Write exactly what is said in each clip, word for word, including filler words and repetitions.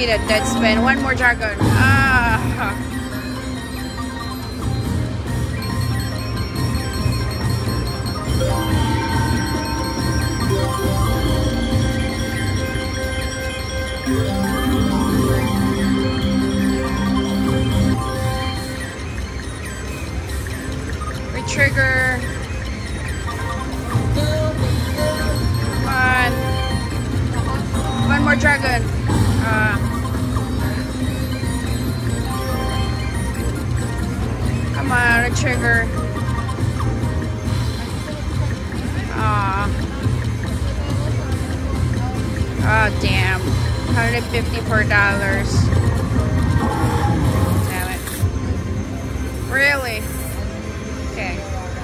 me that dead spin. One more dragon. Ah. Trigger. Come on. One more dragon. Uh, come on, a trigger. Aw. Oh, damn. one hundred fifty-four dollars. Damn it. Really? Okay.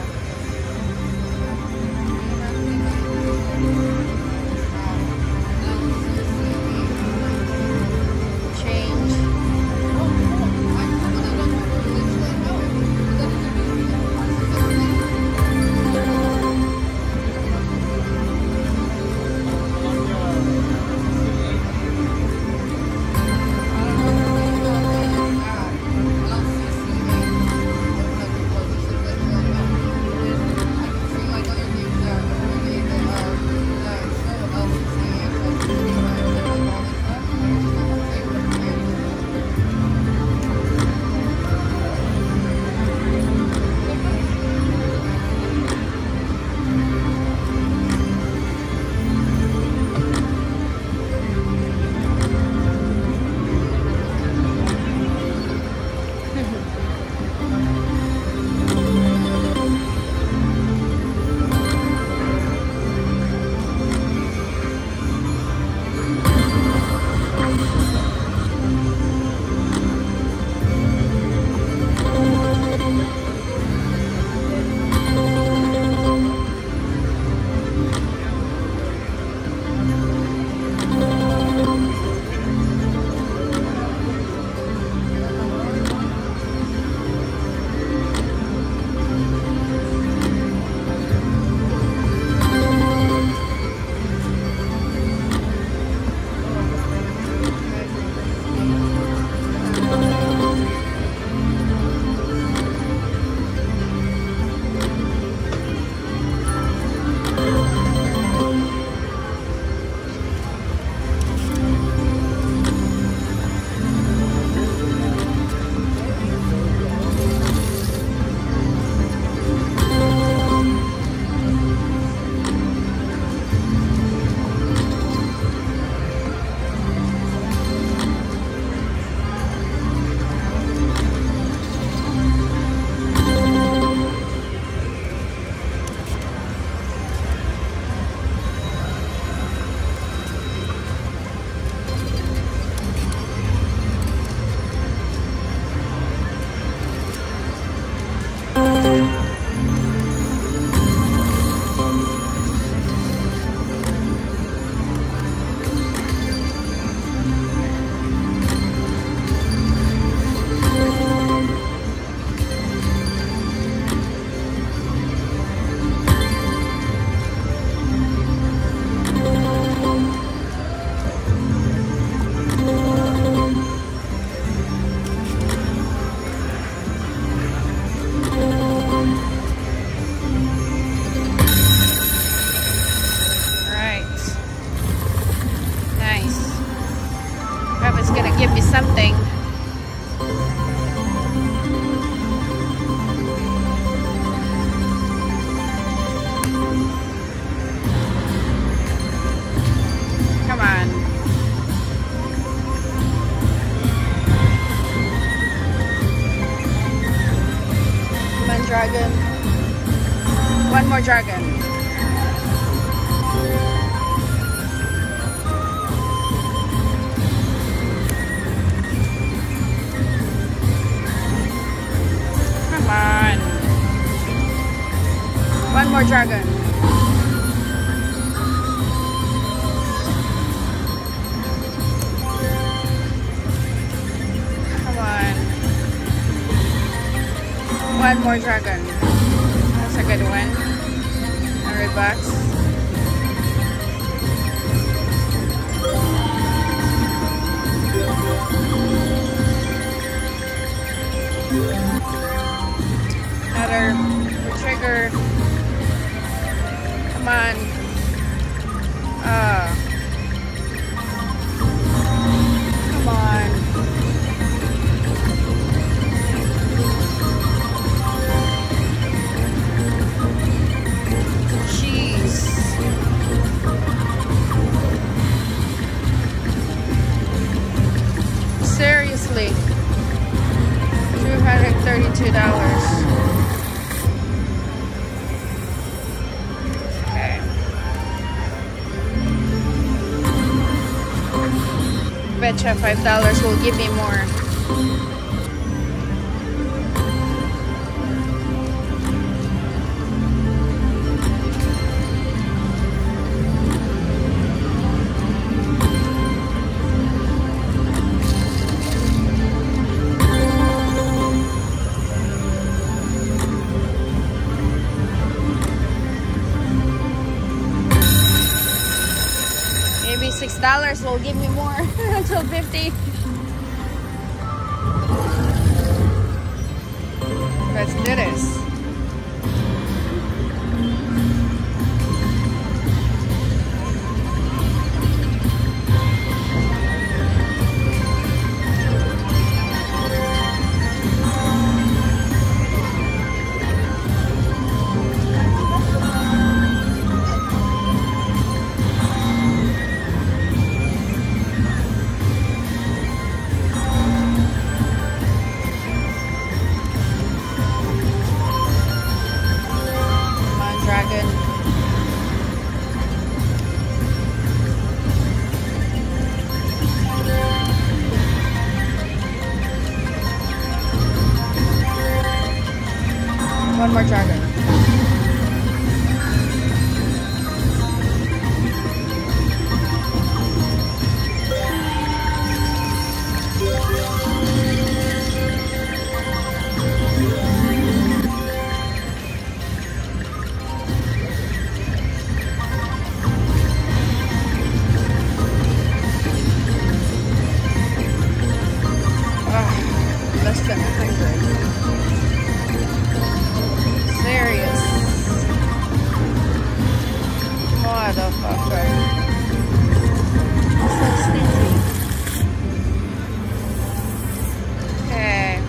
give me something. Come on. Come on, dragon. One more dragon. One more dragon. Come on. One more dragon. That's a good one. one hundred bucks. Another trigger. Come on. Uh, come on. Jeez. Seriously. two hundred thirty-two dollars. Betcha five dollars will give me more. Maybe six dollars will give me more until fifty. Let's do this. One more dragon. Ah, less than a hundred. Serious. Motherfucker. So stingy. Okay.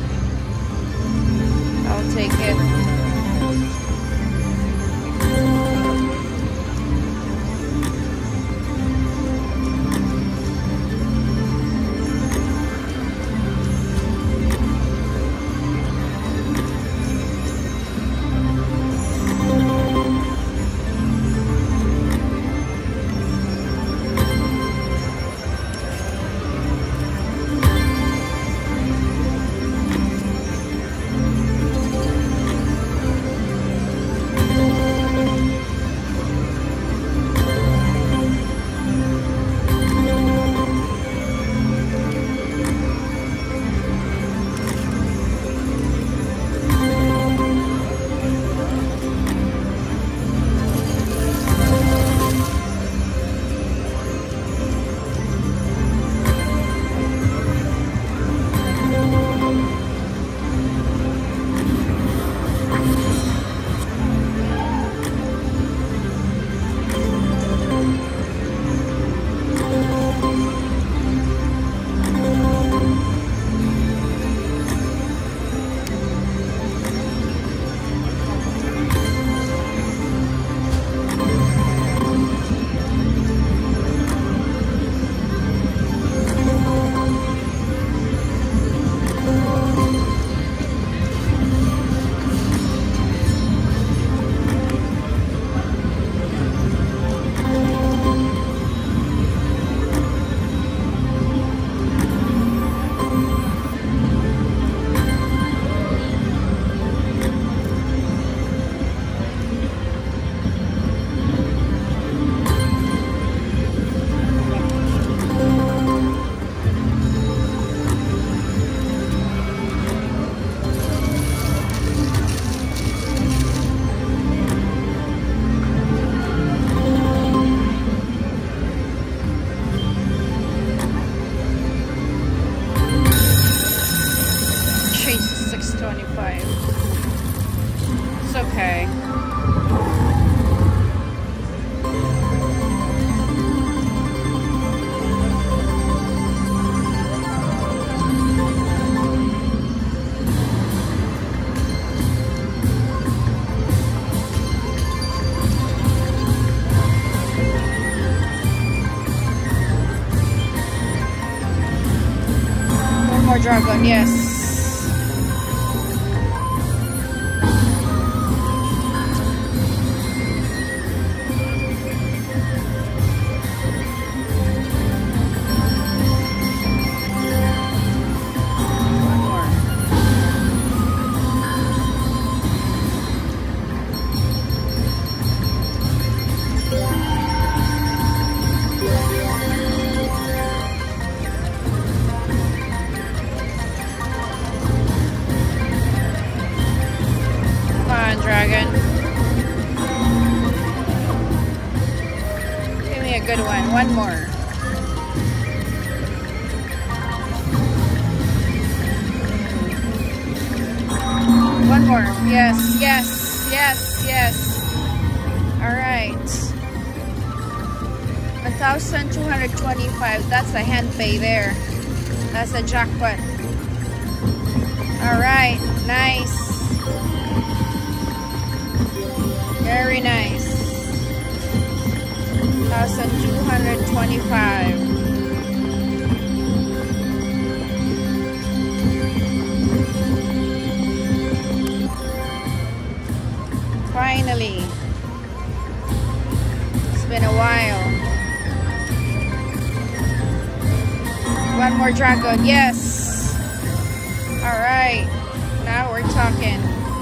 I'll take it. dragon, yes. One more. Dragon. Give me a good one. One more. One more. Yes, yes, yes, yes. Alright. one thousand two hundred twenty-five. That's a hand pay there. That's a jackpot. Alright. Nice. Very nice. one thousand two hundred twenty-five. Finally. It's been a while. One more dragon. Yes. All right. Now we're talking.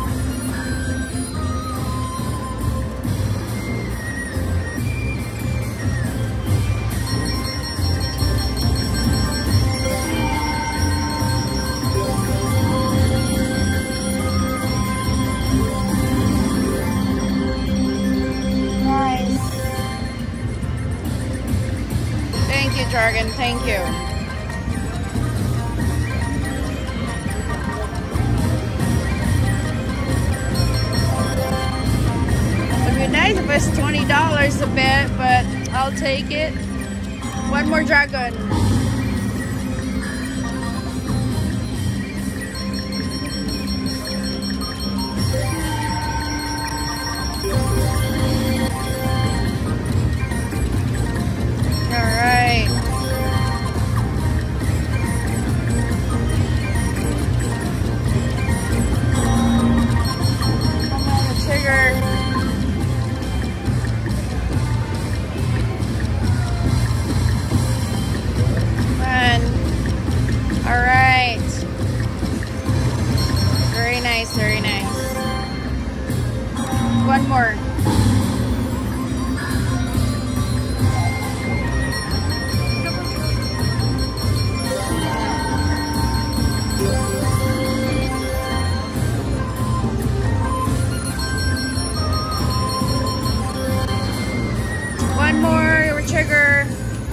Dragon, thank you. It'd be nice if it's twenty dollars a bit, but I'll take it. One more dragon. Very nice. One more. One more trigger.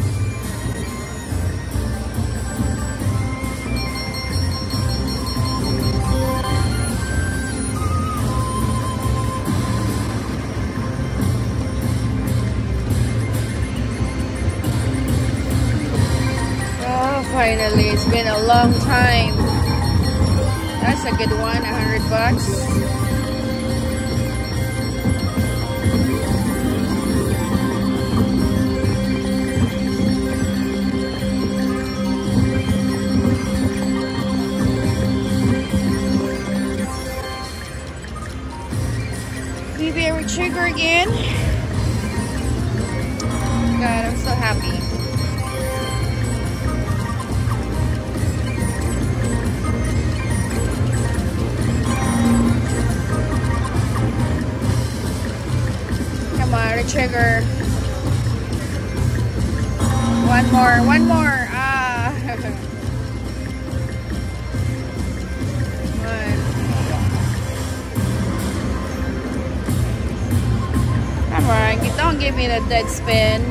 Finally, it's been a long time. That's a good one, a hundred bucks. Maybe I will trigger again. God, I'm so happy. Trigger. One more, one more. Ah. One. Come on, don't give me the dead spin.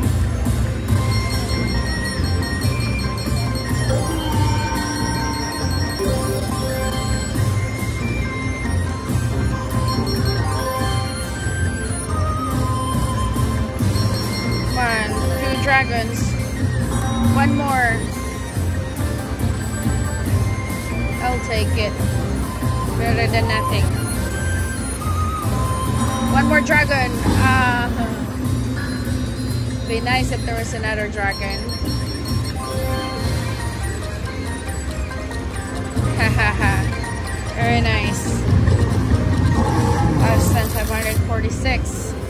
Dragons. One more. I'll take it. Better than nothing. One more dragon. Uh, be nice if there was another dragon. Very nice. Last cent, five hundred forty-six.